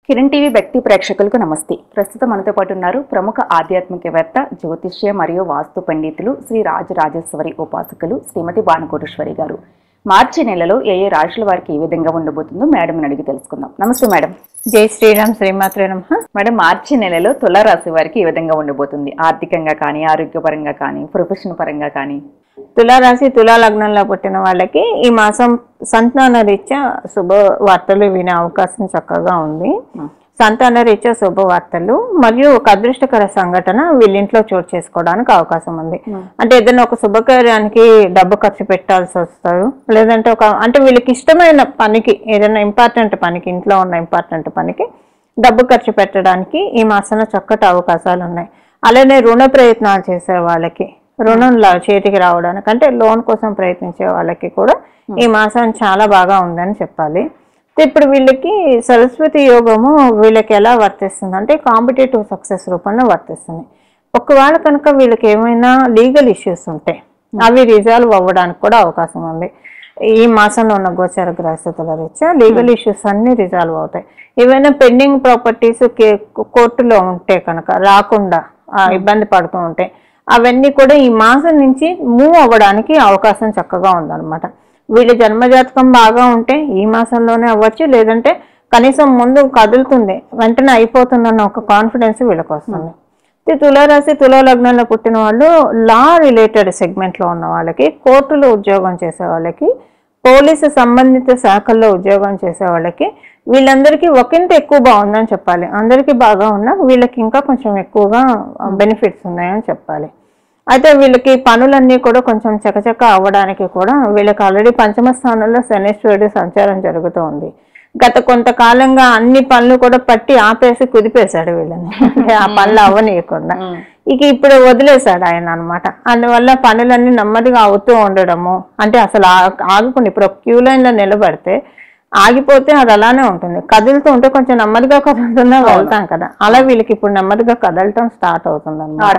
Kiran TV వ్యక్తి ప్రేక్షకులకు నమస్తే. ప్రస్తుతం మనతో పాటు ఉన్నారు ప్రముఖ ఆధ్యాత్మికవేత్త, జ్యోతిష్య మరియు వాస్తు పండితులు, శ్రీ రాజరాజేశ్వరి ఉపాసకులు శ్రీమతి భానుకోటేశ్వరి గారు. మార్చి నెలలో ఏ రాశుల వారికి ఏ విధంగా ఉండబోతుందో మేడం అడిగి తెలుసుకుందాం. నమస్తే మేడం. జై శ్రీరామ్. శ్రీమాత్రే నమః. మేడం, మార్చి నెలలో తులారాశి వారికి ఏ విధంగా ఉండబోతుంది? ఆర్థికంగా కానీ, ఆరోగ్యపరంగా కానీ, ప్రొఫెషన్ పరంగా కానీ? తులారాశి తులా లగ్నంలో పుట్టిన వాళ్ళకి ఈ మాసం సంతాన రీత్యా శుభవార్తలు వినే అవకాశం చక్కగా ఉంది. సంతాన రీత్యా శుభవార్తలు మరియు ఒక అదృష్టకర సంఘటన వీళ్ళింట్లో చోటు చేసుకోవడానికి అవకాశం ఉంది. అంటే ఏదైనా ఒక శుభకార్యానికి డబ్బు ఖర్చు పెట్టాల్సి వస్తారు, లేదంటే అంటే వీళ్ళకి ఇష్టమైన పనికి, ఏదైనా ఇంపార్టెంట్ పనికి, ఇంట్లో ఉన్న ఇంపార్టెంట్ పనికి డబ్బు ఖర్చు పెట్టడానికి ఈ మాసంలో చక్కటి అవకాశాలు ఉన్నాయి. అలానే రుణ ప్రయత్నాలు చేసే వాళ్ళకి, రుణం చేతికి రావడానికి, అంటే లోన్ కోసం ప్రయత్నించే వాళ్ళకి కూడా ఈ మాసం చాలా బాగా ఉందని చెప్పాలి. ఇప్పుడు వీళ్ళకి సరస్వతి యోగము వీళ్ళకి ఎలా వర్తిస్తుంది అంటే కాంపిటేటివ్ సక్సెస్ రూపంలో వర్తిస్తుంది. ఒకవేళ కనుక వీళ్ళకి ఏమైనా లీగల్ ఇష్యూస్ ఉంటాయి, అవి రిజాల్వ్ అవ్వడానికి కూడా అవకాశం ఉంది. ఈ మాసంలో ఉన్న గోచర గ్రహస్థితుల రీత్యా లీగల్ ఇష్యూస్ అన్ని రిజాల్వ్ అవుతాయి. ఏవైనా పెండింగ్ ప్రాపర్టీస్ కోర్టులో ఉంటే కనుక రాకుండా ఇబ్బంది పడుతూ ఉంటాయి, అవన్నీ కూడా ఈ మాసం నుంచి మూవ్ అవ్వడానికి అవకాశం చక్కగా ఉందన్నమాట. వీళ్ళ జన్మజాతకం బాగా ఉంటే ఈ మాసంలోనే అవ్వచ్చు, లేదంటే కనీసం ముందు కదులుతుంది, వెంటనే అయిపోతుందన్న ఒక కాన్ఫిడెన్స్ వీళ్ళకి వస్తుంది. తులారాశి తులా లగ్నంలో పుట్టిన వాళ్ళు లా రిలేటెడ్ సెగ్మెంట్లో ఉన్న వాళ్ళకి, కోర్టులో ఉద్యోగం చేసే వాళ్ళకి, పోలీసు సంబంధిత శాఖల్లో ఉద్యోగం చేసే వాళ్ళకి, వీళ్ళందరికీ ఒకంత ఎక్కువ బాగుందని చెప్పాలి. అందరికీ బాగా ఉన్నా వీళ్ళకి ఇంకా కొంచెం ఎక్కువగా బెనిఫిట్స్ ఉన్నాయని చెప్పాలి. అయితే వీళ్ళకి పనులన్నీ కూడా కొంచెం చకచక అవ్వడానికి కూడా వీళ్ళకి ఆల్రెడీ పంచమ స్థానంలో శనీశ్వరుడు సంచారం జరుగుతూ ఉంది. గత కొంతకాలంగా అన్ని పనులు కూడా పట్టి ఆపేసి కుదిపేశాడు వీళ్ళని, ఆ పనులు అవ్వనీయకుండా. ఇక ఇప్పుడు వదిలేశాడు ఆయన అనమాట. అందువల్ల పనులన్నీ నెమ్మదిగా అవుతూ ఉండడము, అంటే అసలు ఆగకుండా ఇప్పుడు క్యూ లైన్లో నిలబడితే ఆగిపోతే అది అలానే ఉంటుంది, కదులుతూ ఉంటే కొంచెం నెమ్మదిగా కదులుతున్నా వెళ్తాం కదా, అలా వీళ్ళకి ఇప్పుడు నెమ్మదిగా కదలటం స్టార్ట్ అవుతుంది అన్నమాట.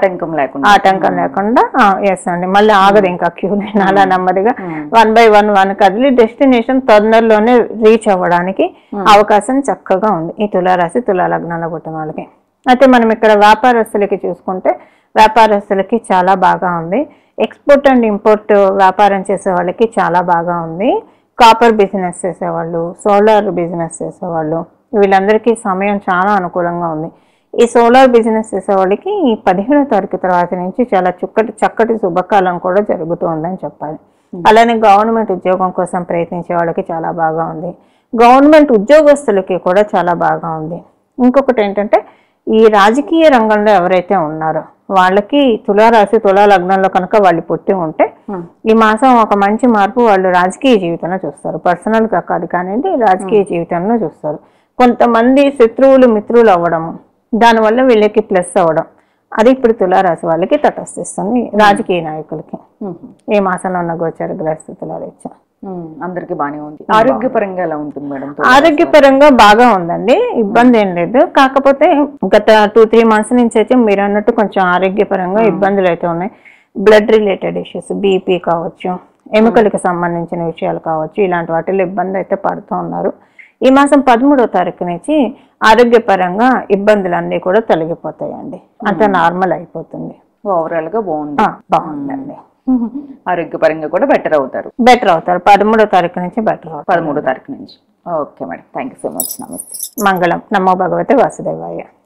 ఆటంకం లేకుండా ఎస్ అండి, మళ్ళీ ఆగదు ఇంకా క్యూ లైన్, అలా నెమ్మదిగా 1 by 1 కదిలి డెస్టినేషన్ తొందరలోనే రీచ్ అవ్వడానికి అవకాశం చక్కగా ఉంది ఈ తులారాశి తులా లగ్నంలో పుట్టిన వాళ్ళకి. అయితే మనం ఇక్కడ వ్యాపారస్తులకి చూసుకుంటే వ్యాపారస్తులకి చాలా బాగా ఉంది. ఎక్స్పోర్ట్ అండ్ ఇంపోర్ట్ వ్యాపారం చేసే వాళ్ళకి చాలా బాగా ఉంది. కాపర్ బిజినెస్ చేసేవాళ్ళు, సోలార్ బిజినెస్ చేసేవాళ్ళు, వీళ్ళందరికీ సమయం చాలా అనుకూలంగా ఉంది. ఈ సోలార్ బిజినెస్ చేసేవాళ్ళకి ఈ 15వ తారీఖు తర్వాత నుంచి చాలా చక్కటి శుభకాలం కూడా జరుగుతూ ఉందని చెప్పాలి. అలానే గవర్నమెంట్ ఉద్యోగం కోసం ప్రయత్నించే వాళ్ళకి చాలా బాగా ఉంది. గవర్నమెంట్ ఉద్యోగస్తులకి కూడా చాలా బాగా ఉంది. ఇంకొకటి ఏంటంటే ఈ రాజకీయ రంగంలో ఎవరైతే ఉన్నారో వాళ్ళకి తులారాశి తులా లగ్నంలో కనుక వాళ్ళు పుట్టి ఉంటే ఈ మాసం ఒక మంచి మార్పు వాళ్ళు రాజకీయ జీవితంలో చూస్తారు. పర్సనల్గా కాదు కానివ్వండి, రాజకీయ జీవితంలో చూస్తారు. కొంతమంది శత్రువులు మిత్రులు అవ్వడము, దానివల్ల వీళ్ళకి ప్లస్ అవ్వడం, అది ఇప్పుడు తులారాశి వాళ్ళకి తటస్థిస్తుంది. రాజకీయ నాయకులకి ఈ మాసంలో ఉన్న గోచర గ్రహస్థితుల రీత్యా అందరికి బాగానే ఉంది. ఆరోగ్యపరంగా ఎలా ఉంటుంది మేడం? ఆరోగ్యపరంగా బాగా ఉందండి, ఇబ్బంది ఏం లేదు. కాకపోతే గత 2-3 months నుంచి అయితే మీరు అన్నట్టు కొంచెం ఆరోగ్యపరంగా ఇబ్బందులు అయితే ఉన్నాయి. బ్లడ్ రిలేటెడ్ ఇష్యూస్, బీపీ కావచ్చు, ఎముకలకు సంబంధించిన విషయాలు కావచ్చు, ఇలాంటి వాటిలో ఇబ్బంది అయితే పడుతూ ఉన్నారు. ఈ మాసం 13వ తారీఖు నుంచి ఆరోగ్యపరంగా ఇబ్బందులన్నీ కూడా తొలగిపోతాయండి, అంత నార్మల్ అయిపోతుంది. ఓవరాల్ గా బాగుందండి. ఆరోగ్యపరంగా కూడా బెటర్ అవుతారు. 13వ తారీఖు నుంచి బెటర్ అవుతారు. 13వ తారీఖు నుంచి. Okay madam, thank you so much. నమస్తే. మంగళం. నమో భగవతే వాసుదేవాయ.